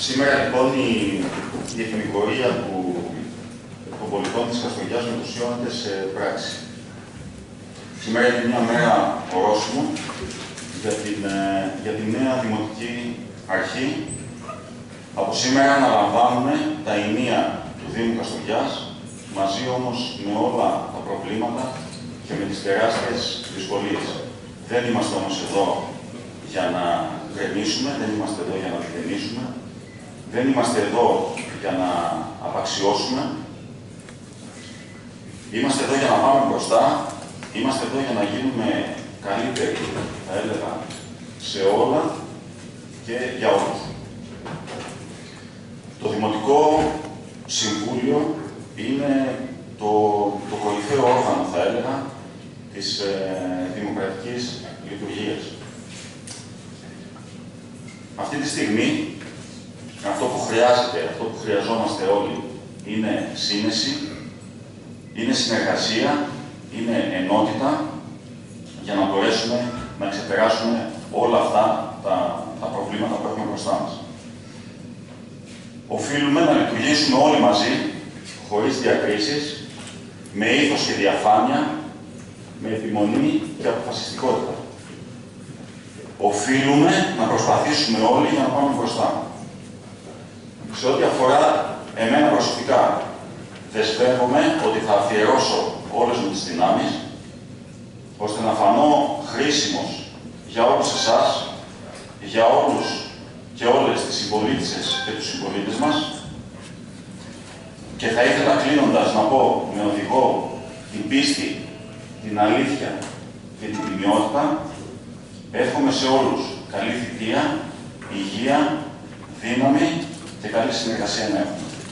Σήμερα λοιπόν η εθνικορία των πολιτών της Καστοριάς μετουσιώνεται σε πράξη. Σήμερα είναι μια μέρα ορόσημο για τη νέα δημοτική αρχή. Από σήμερα αναλαμβάνουμε τα ενία του Δήμου Καστοριάς, μαζί όμως με όλα τα προβλήματα και με τις τεράστιες δυσκολίες. Δεν είμαστε όμως εδώ για να γκρεμίσουμε, δεν είμαστε εδώ για να μηδενίσουμε, δεν είμαστε εδώ για να απαξιώσουμε. Είμαστε εδώ για να πάμε μπροστά, είμαστε εδώ για να γίνουμε καλύτεροι, θα έλεγα, σε όλα και για όλους. Το Δημοτικό Συμβούλιο είναι το κορυφαίο όργανο, θα έλεγα, της δημοκρατικής λειτουργίας. Αυτή τη στιγμή, αυτό που χρειάζεται, αυτό που χρειαζόμαστε όλοι, είναι σύνεση, είναι συνεργασία, είναι ενότητα, για να μπορέσουμε να ξεπεράσουμε όλα αυτά τα προβλήματα που έχουμε μπροστά μας. Οφείλουμε να λειτουργήσουμε όλοι μαζί, χωρίς διακρίσεις, με ήθος και διαφάνεια, με επιμονή και αποφασιστικότητα. Οφείλουμε να προσπαθήσουμε όλοι για να πάμε μπροστά. Σε ό,τι αφορά εμένα προσωπικά, δεσμεύομαι ότι θα αφιερώσω όλες μου τις δυνάμεις, ώστε να φανώ χρήσιμος για όλους εσάς, για όλους και όλες τις συμπολίτησες και τους συμπολίτες μας. Και θα ήθελα κλείνοντας να πω με οδηγό την πίστη, την αλήθεια και την τιμιότητα. Εύχομαι σε όλους καλή θητεία, υγεία, δύναμη και καλή συνεργασία να έχουμε.